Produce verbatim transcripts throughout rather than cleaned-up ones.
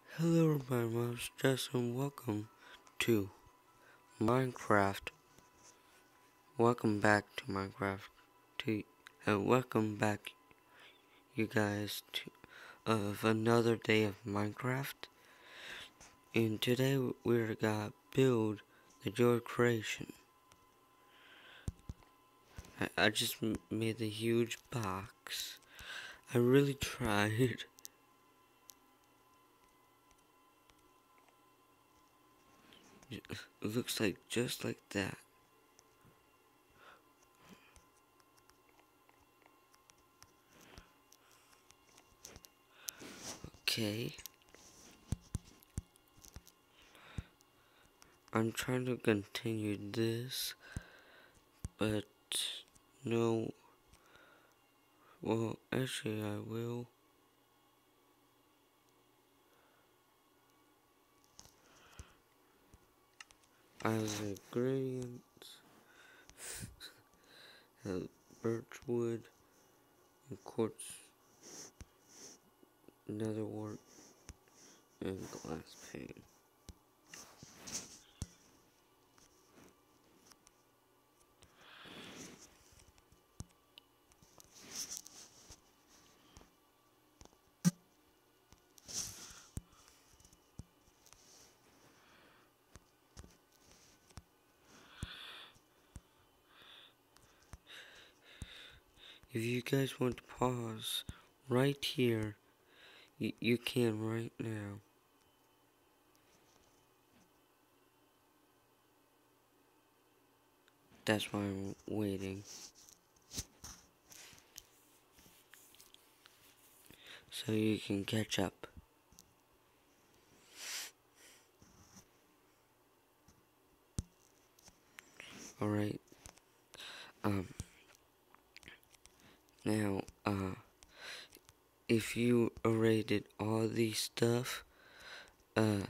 Hello everybody, my name is Justin. Welcome to Minecraft. Welcome back to Minecraft. To and welcome back, you guys, to of another day of Minecraft. And today we're gonna build the Joy Creation. I, I just m made a huge box. I really tried. It looks like just like that. Okay. I'm trying to continue this, but no. Well, actually, I will. As ingredients, have birch wood, and quartz, netherwort, and glass pane. If you guys want to pause right here, you, you can right now. That's why I'm waiting. So you can catch up. Alright. Um. Now, uh. If you already did all these stuff, uh.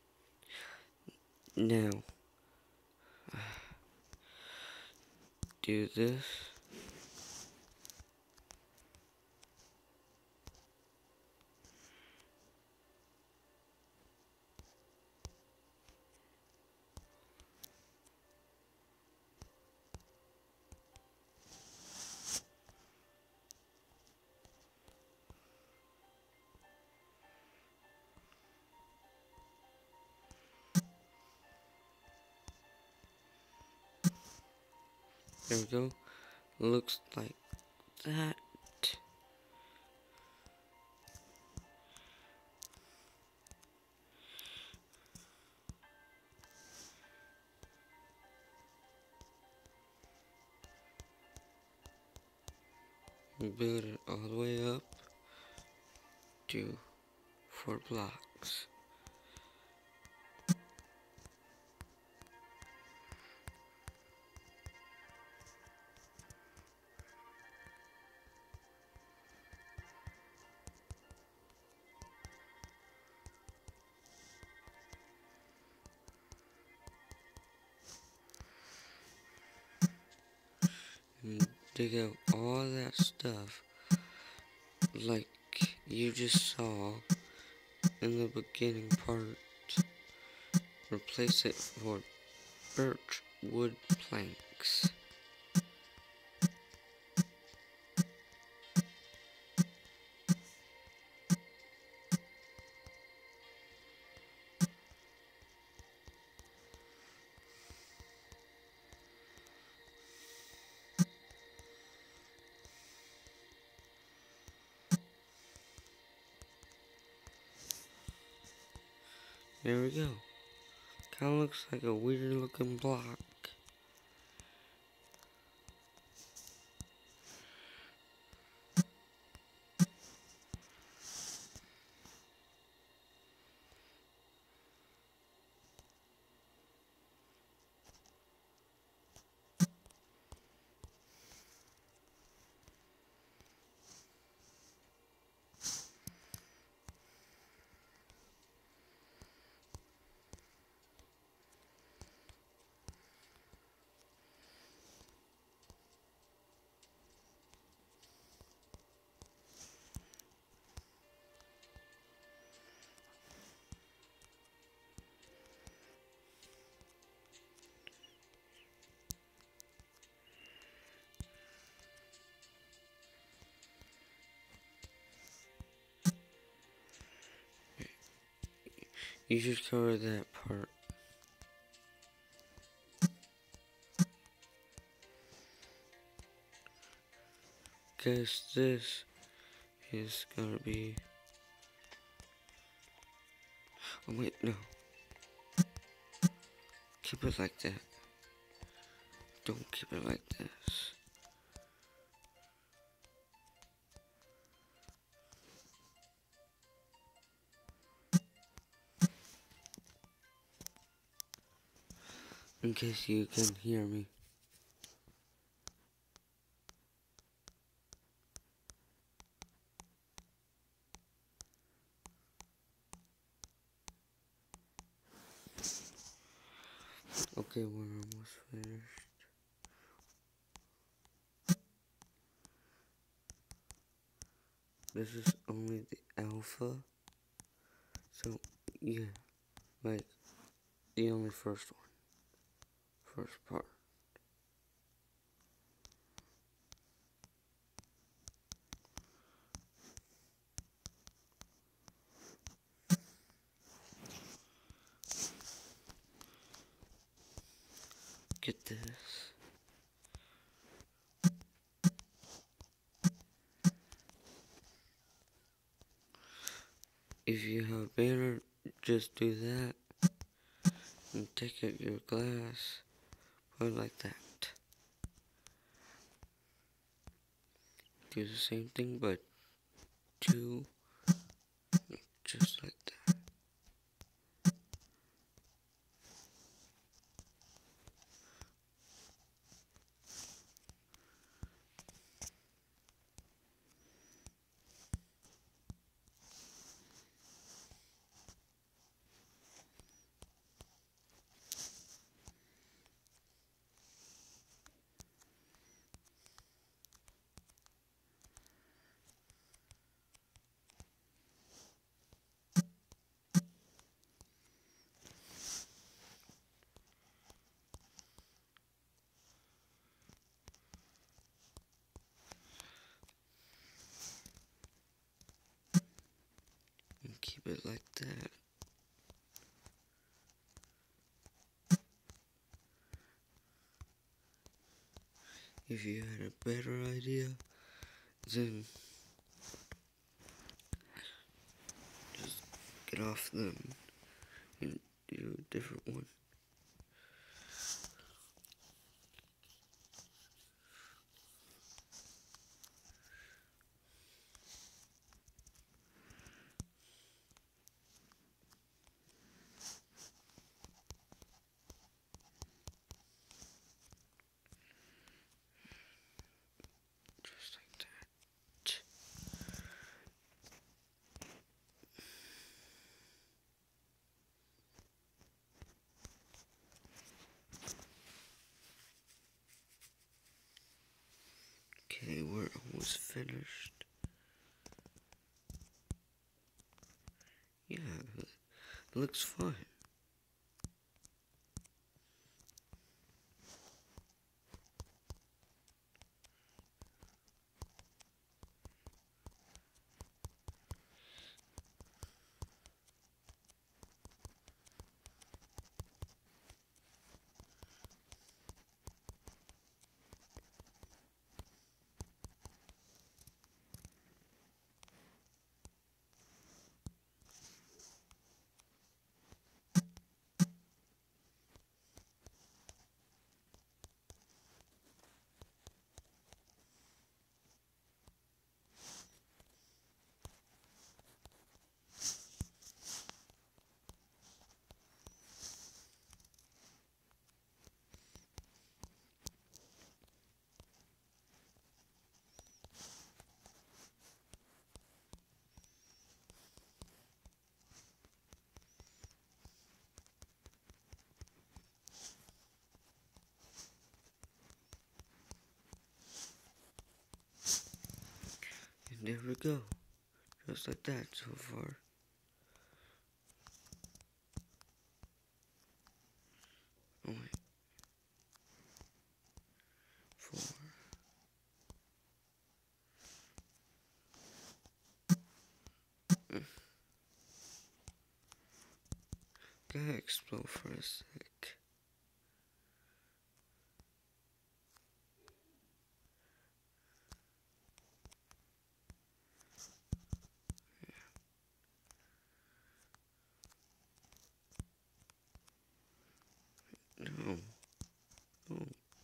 Now. Do this. There we go. Looks like that. Build it all the way up to four blocks. And dig out all that stuff like you just saw in the beginning part. Replace it for birch wood planks. There we go. Kinda looks like a weird looking block. You should cover that part. Guess this is gonna be... Oh wait, no. Keep it like that. Don't keep it like this. In case you can hear me. Okay, we're almost finished. This is only the alpha. So, yeah, like, the only first one. First part. Get this. If you have a banner, just do that. And take out your glass. Put it like that. Do the same thing, but two. Just like that. And keep it like that. If you had a better idea, then just get off them and do a different one. Just like that. Okay, we're almost finished. Yeah, it looks fine. And there we go. Just like that so far. Oh wait. Four. Gotta explore for a sec. No. No.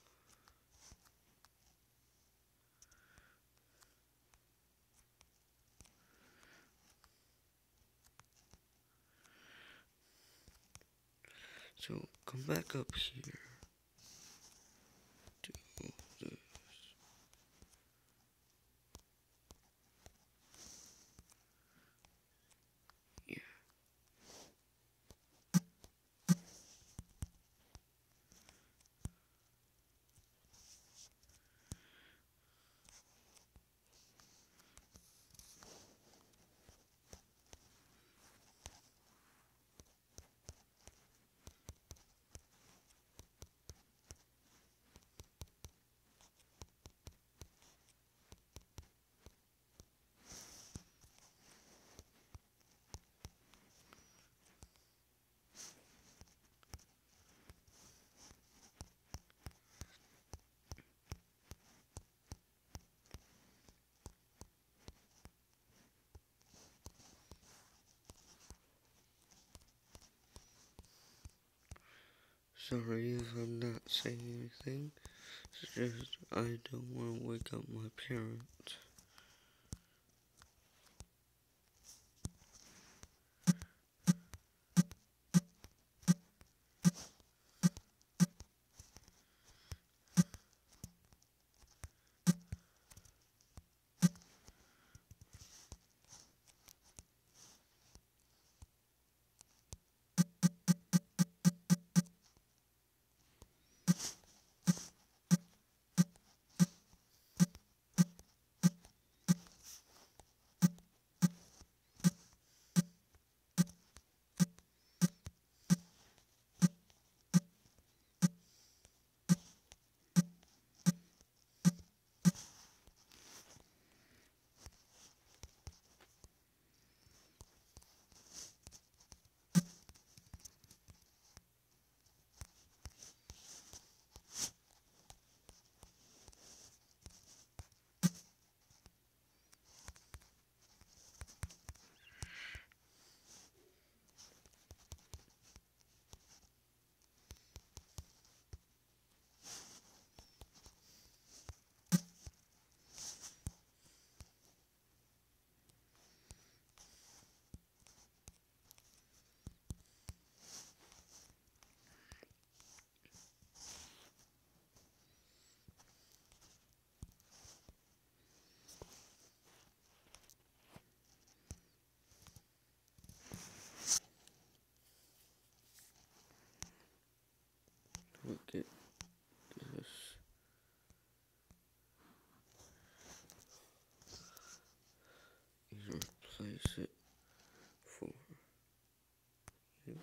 So come back up here. Do this. Yeah. Sorry if I'm not saying anything. It's just I don't want to wake up my parents. Look at this. And replace it for you.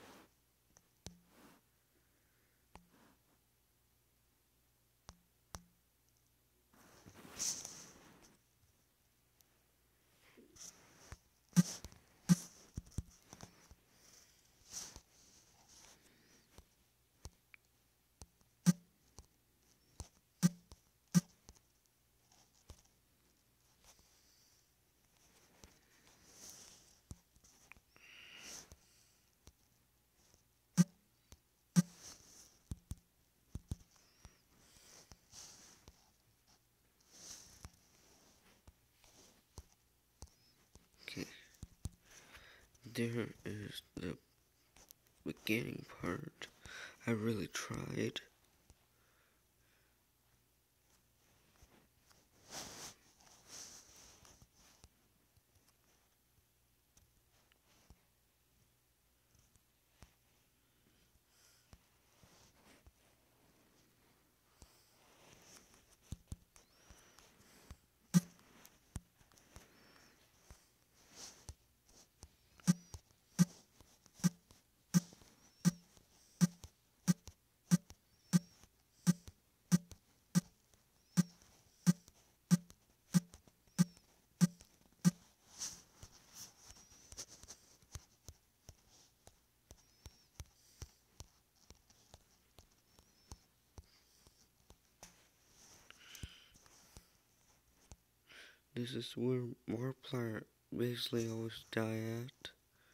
Okay. There is the beginning part. I really tried. This is where Markiplier basically always die at.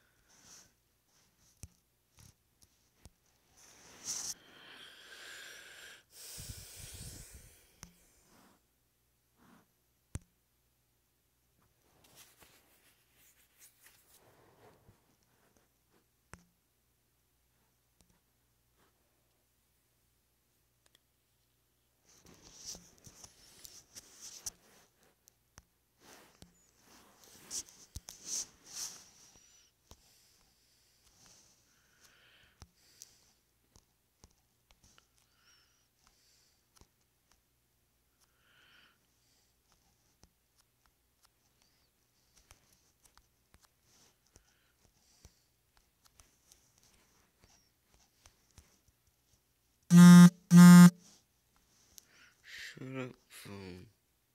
Shut up, phone.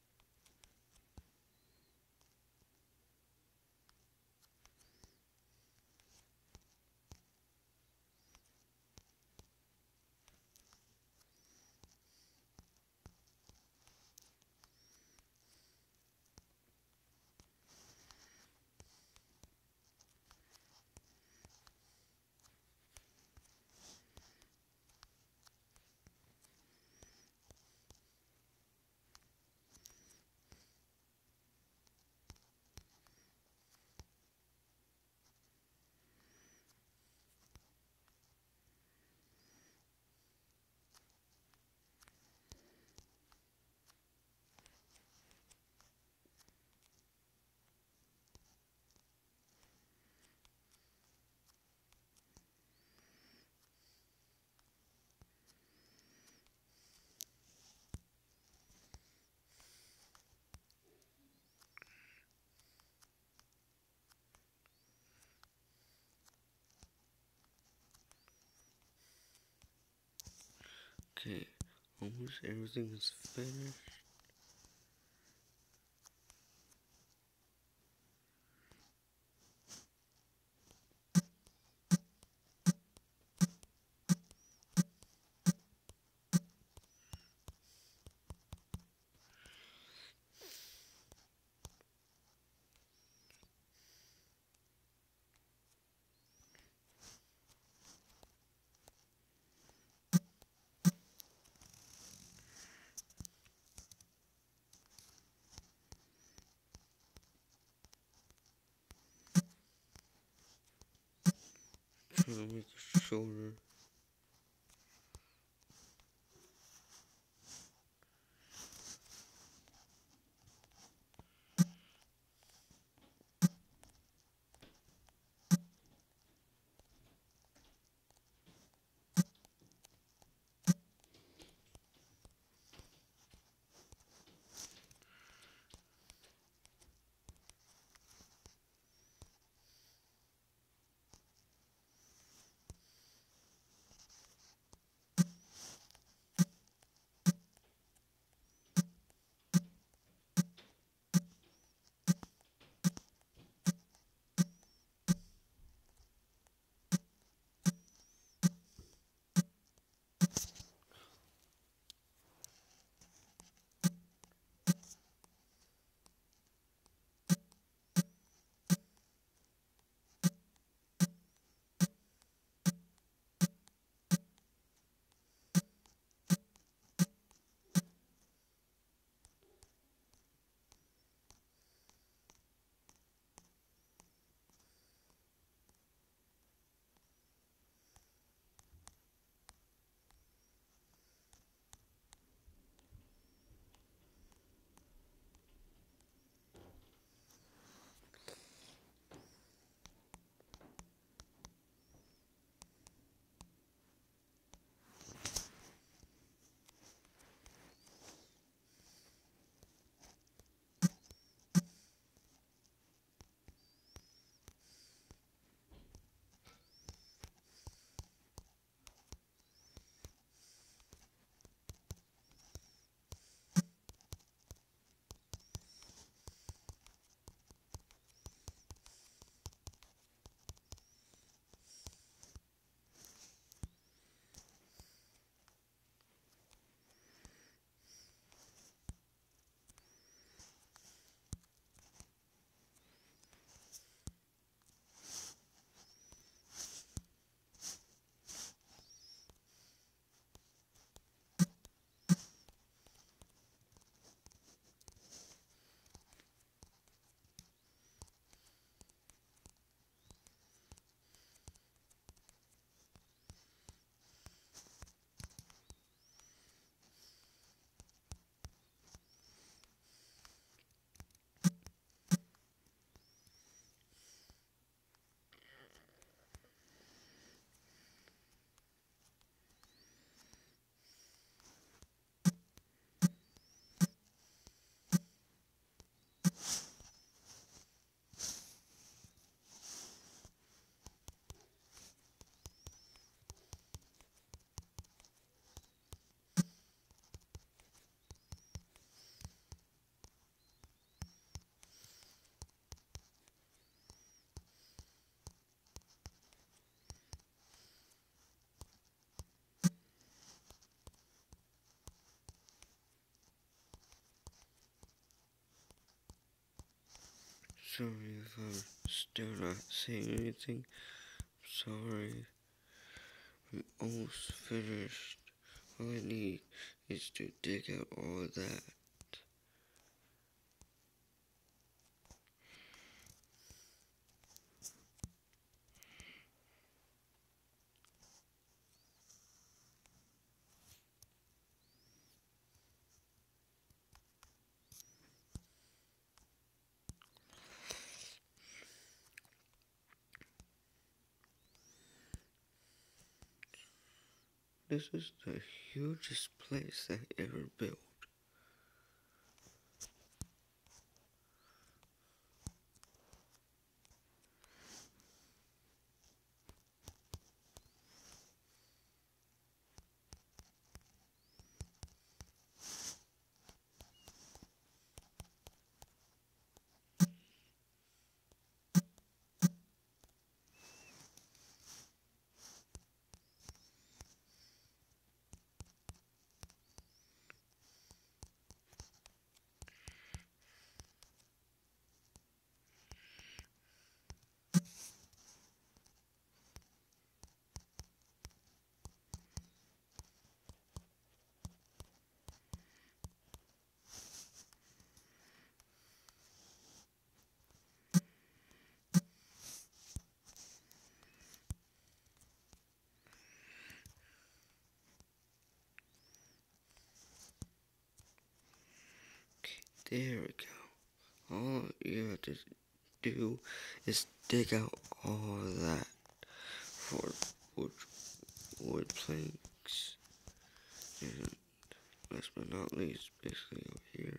Okay, almost everything is finished. Try to make it shorter. Sorry if I'm still not saying anything. Sorry. I'm almost finished. All I need is to dig out all of that. This is the hugest place I ever built. There we go. All you have to do is dig out all of that for wood, wood planks. And last but not least, basically over here.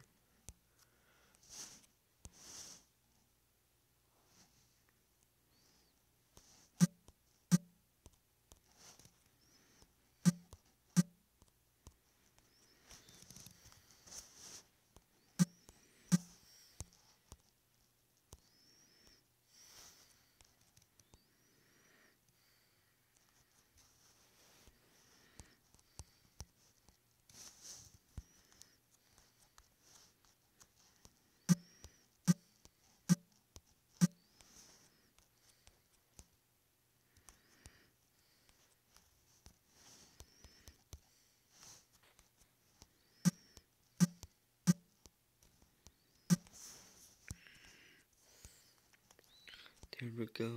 There we go.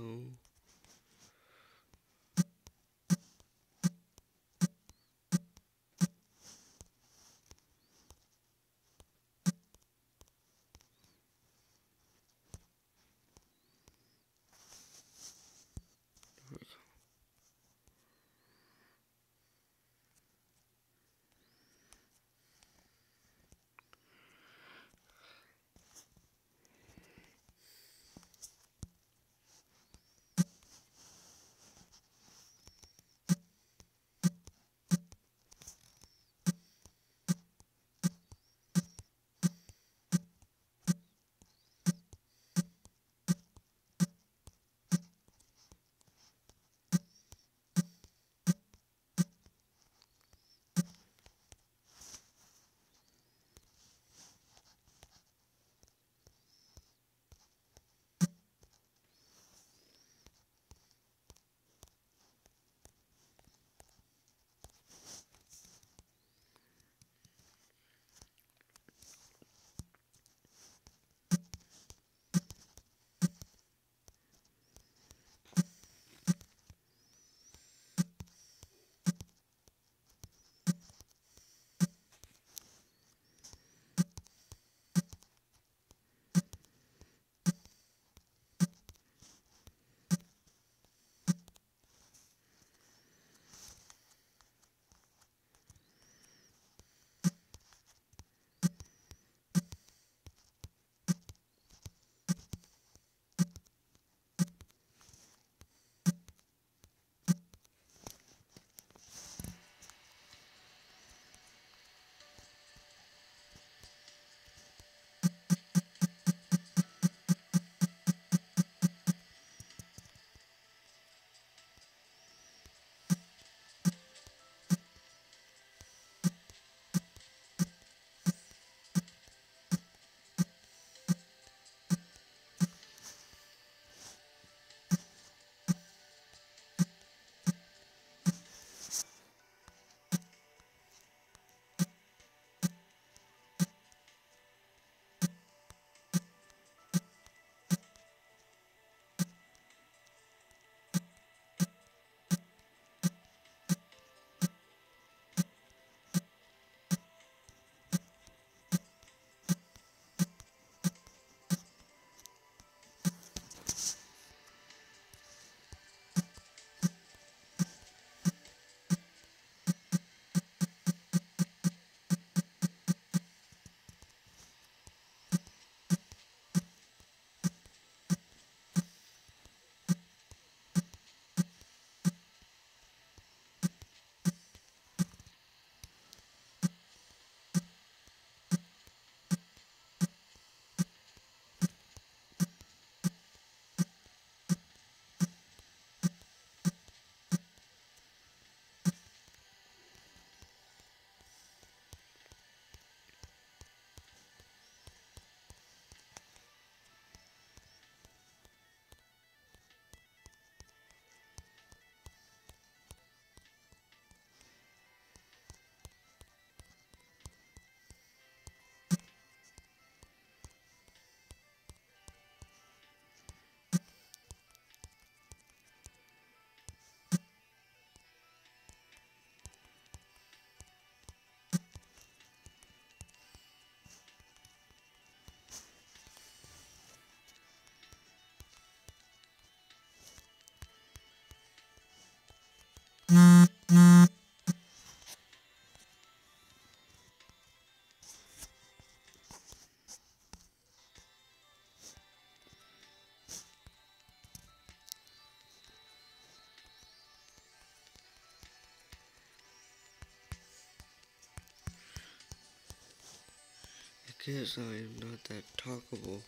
guess I am not that talkable.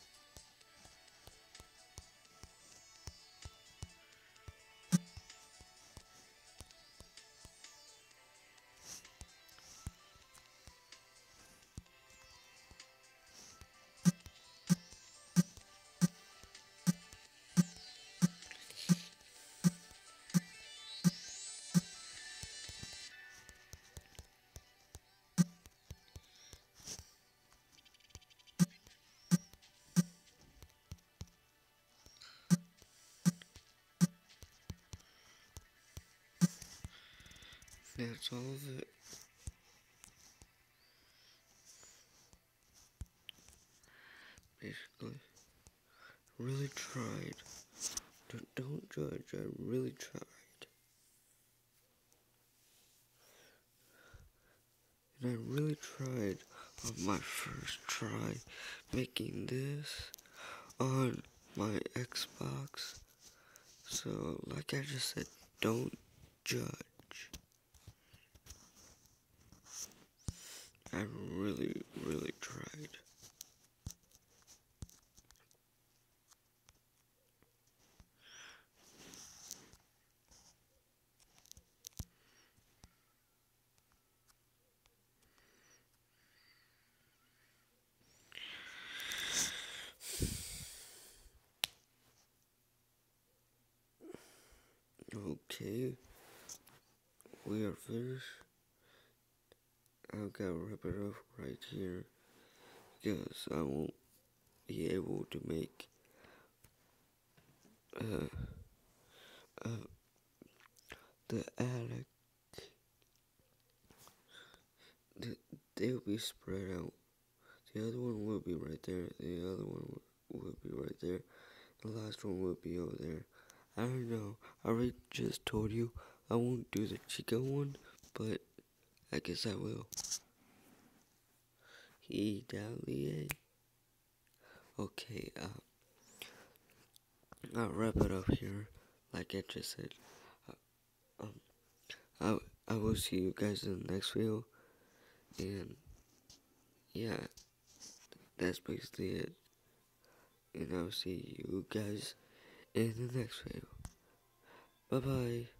That's all of it. Basically, really tried. Don't, don't judge, I really tried. And I really tried on my first try making this on my Xbox. So, like I just said, don't judge. I really, really tried. Okay, we are finished. I've got to wrap it up right here because I won't be able to make uh, uh, the attic. The, they'll be spread out. The other one will be right there. The other one will be right there. The last one will be over there. I don't know. I already just told you I won't do the Chica one, but I guess I will. He Dahlia. Okay, uh, I'll wrap it up here. Like I just said, uh, um, I I will see you guys in the next video, and yeah, that's basically it. And I'll see you guys in the next video. Bye bye.